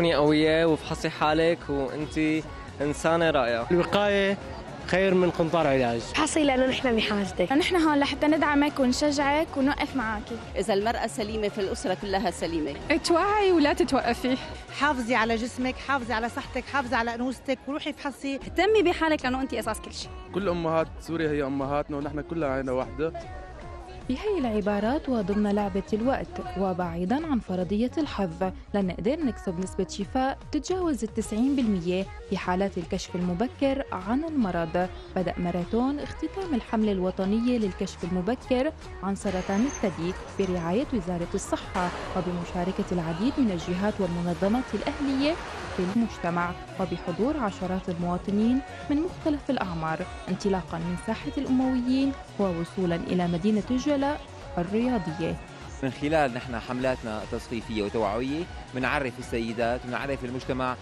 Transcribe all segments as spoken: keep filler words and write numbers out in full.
تكوني قوية وفحصي حالك وأنت إنسانة رائعة. الوقاية خير من قنطار علاج. حصي لأنه نحن بحاجتك. نحن هون لحتى ندعمك ونشجعك ونوقف معك. إذا المرأة سليمة في الأسرة كلها سليمة. توعي ولا تتوقفي. حافظي على جسمك، حافظي على صحتك، حافظي على أنوثتك، وروحي افحصي. اهتمي بحالك لأنه أنت أساس كل شيء. كل أمهات سوريا هي أمهاتنا ونحن كلها عينة واحدة. بهي العبارات وضمن لعبة الوقت وبعيداً عن فرضية الحظ لنقدر نكسب نسبة شفاء تتجاوز التسعين بالمية في حالات الكشف المبكر عن المرض. بدأ ماراثون اختتام الحملة الوطنية للكشف المبكر عن سرطان الثدي برعاية وزارة الصحة وبمشاركة العديد من الجهات والمنظمات الأهلية في المجتمع وبحضور عشرات المواطنين من مختلف الأعمار انطلاقاً من ساحة الأمويين ووصولاً إلى مدينة الجلاء الرياضية. من خلال نحن حملاتنا تثقيفية وتوعوية بنعرف السيدات ونعرف المجتمع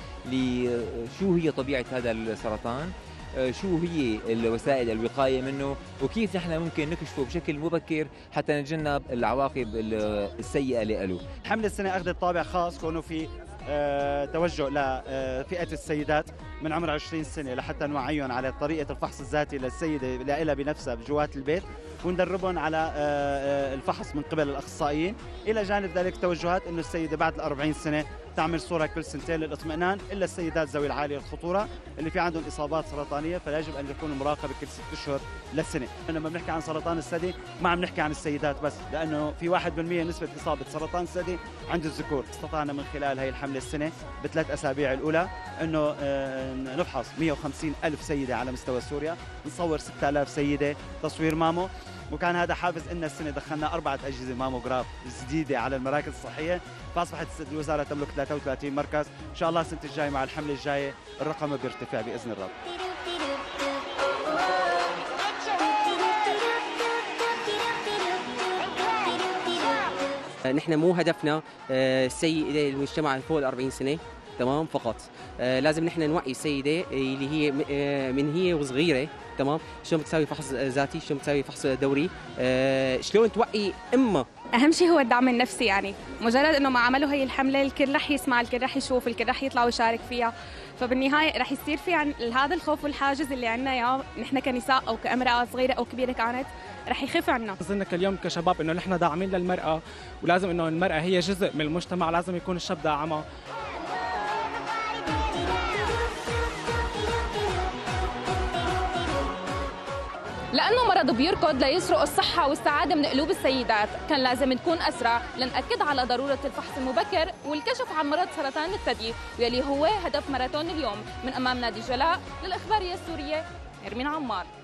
لشو هي طبيعة هذا السرطان، شو هي الوسائل الوقاية منه، وكيف نحن ممكن نكشفه بشكل مبكر حتى نتجنب العواقب السيئة له. حملة السنة أخذت طابع خاص كونه في أه توجه لفئة السيدات من عمر عشرين سنة لحتى نوعيهم على طريقة الفحص الذاتي للسيدة لها بنفسها بجوات البيت وندربهم على أه الفحص من قبل الأخصائيين. إلى جانب ذلك توجهات أنه السيدة بعد الأربعين سنة تعمل صورة كل سنتين للإطمئنان، إلا السيدات ذوي العالية الخطورة اللي في عندهم إصابات سرطانية فيجب أن يكونوا مراقبة كل ست أشهر للسنة. لما بنحكي عن سرطان الثدي ما عم نحكي عن السيدات بس، لأنه في واحد بالمية نسبة إصابة سرطان الثدي عند الذكور. استطعنا من خلال هي الحملة السنة بثلاث أسابيع الأولى أنه نفحص مئة وخمسين ألف سيدة على مستوى سوريا، نصور ستة آلاف سيدة تصوير مامو، وكان هذا حافز إن السنة دخلنا أربعة أجهزة ماموغراف جديدة على المراكز الصحية، فأصبحت الوزارة تملك ثلاثة وثلاثين مركز. إن شاء الله السنة الجاية مع الحملة الجاية الرقم بيرتفع بإذن الرب. نحن مو هدفنا السيدة المجتمع فوق الأربعين سنة تمام فقط، لازم نحن نوعي السيدة اللي هي من هي وصغيرة تمام شلون بتساوي فحص ذاتي، شلون بتساوي فحص دوري، شلون توعي امها. اهم شيء هو الدعم النفسي، يعني مجرد انه ما عملوا هي الحمله الكل رح يسمع، الكل رح يشوف، الكل رح يطلع ويشارك فيها، فبالنهايه رح يصير في عن هذا الخوف والحاجز اللي عندنا اياه نحن كنساء او كامراه صغيره او كبيره كانت رح يخف عنا. اظن اليوم كشباب انه نحن داعمين للمراه، ولازم انه المراه هي جزء من المجتمع، لازم يكون الشاب داعمها. لأنه مرض بيركض ليسرق الصحة والسعادة من قلوب السيدات، كان لازم نكون أسرع لنأكد على ضرورة الفحص المبكر والكشف عن مرض سرطان الثدي، واللي هو هدف ماراثون اليوم. من أمام نادي جلاء للإخبارية السورية نرمين عمار.